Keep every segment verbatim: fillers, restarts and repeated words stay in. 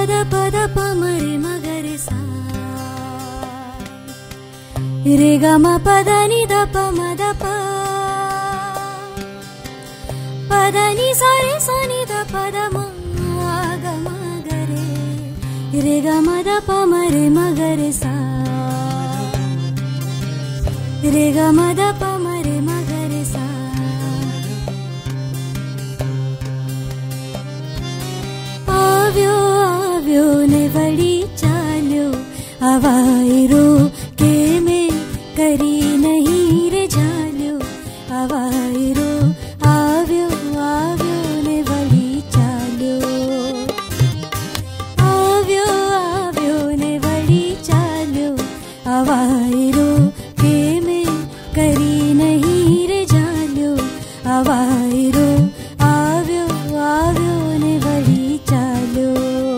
पद पद प मरे मगरे सा रे ग म पद नि द प म द प पद नि सा रे सा नि द प द म ग म ग रे रे ग म द प म रे म ग रे सा रे ग म द प म रे म ग रे सा આવ્યો આવ્યો ને વળી ચાલ્યો આવાય રો કે મેં કરી નહીં રે ઝાલ્યો આવાય રો આવ્યો આવ્યો ને વળી ચાલ્યો આવ્યો આવ્યો ને વળી ચાલ્યો આવાય રો કે મેં કરી નહીં રે ઝાલ્યો આવાય રો આવ્યો આવ્યો ને વળી ચાલ્યો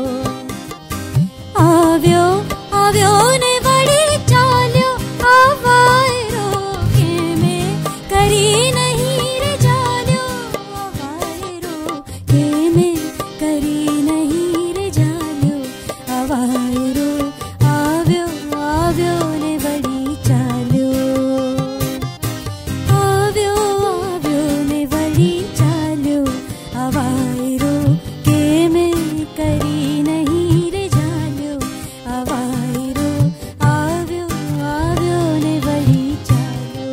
આવ્યો આવ્યો ને વળી ચાલ્યો આવાય રો કે મેં કરી નહીં રે ઝાલ્યો આવાય રો કે મેં કરી નહીં રે ઝાલ્યો આવાય રો આવ્યો આવ્યો ને વળી ચાલ્યો આવ્યો આવ્યો ને વળી ચાલ્યો આવાય રો કે મેં કરી નહીં રે ઝાલ્યો આવાય રો આવ્યો આવ્યો ને વળી ચાલ્યો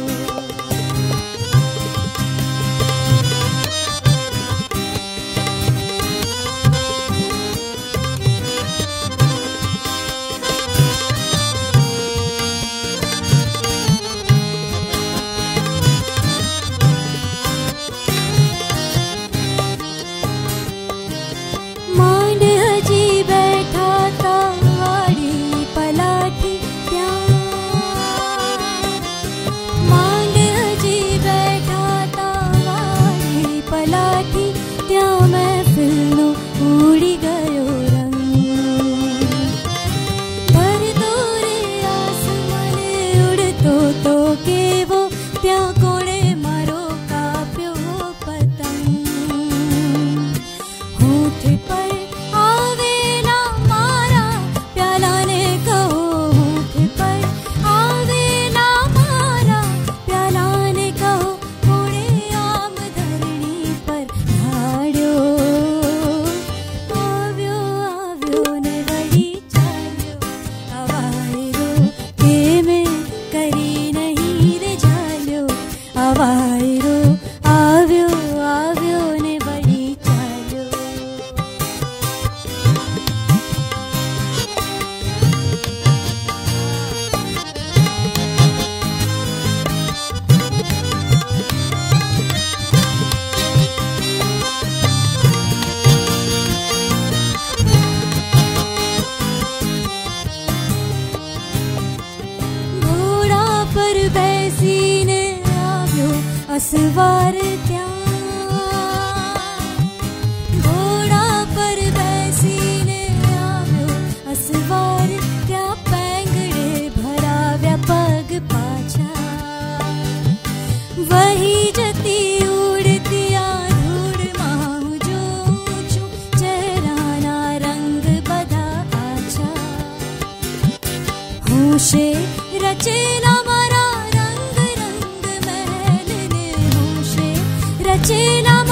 માંડ હજી બેઠા તા વાળી પલાઠી ત્યાં માંડ હજી બેઠા તા વાળી પલાઠી ત્યાં મહેફિલનો ઉડી ગયો રંગ ભરતો રે આસમાને ઉડતો તો કેવો ત્યાં કોણે મારો કાપ્યો પતંગ હોઠ પર આવેલા મારા પ્યાલાને કહો હોઠ પર આવેલા મારા પ્યાલાને કહો કોણે આમ ધરણી પર ઢાળ્યો આવ્યો આવ્યો ને વળી ચાલ્યો આવાય રો કે મેં કરી નહીં રે ઝાલ્યો આવાય રો આવ્યો આવ્યો ને વળી ચાલ્યો ઘોડા પર બેસીને આવ્યો અસવાર ત્યાં ઘોડા પર બેસીને આવ્યો અસવાર ત્યાં પેંગડે ભરાવ્યા પગ પાછા વહી જતી ઉડતી આ ધૂળમાં હું જોઉં છું ચહેરાના રંગ બધા આછા હોશે રચેલા મારા રંગ રંગ મહેલને હોશે રચેલા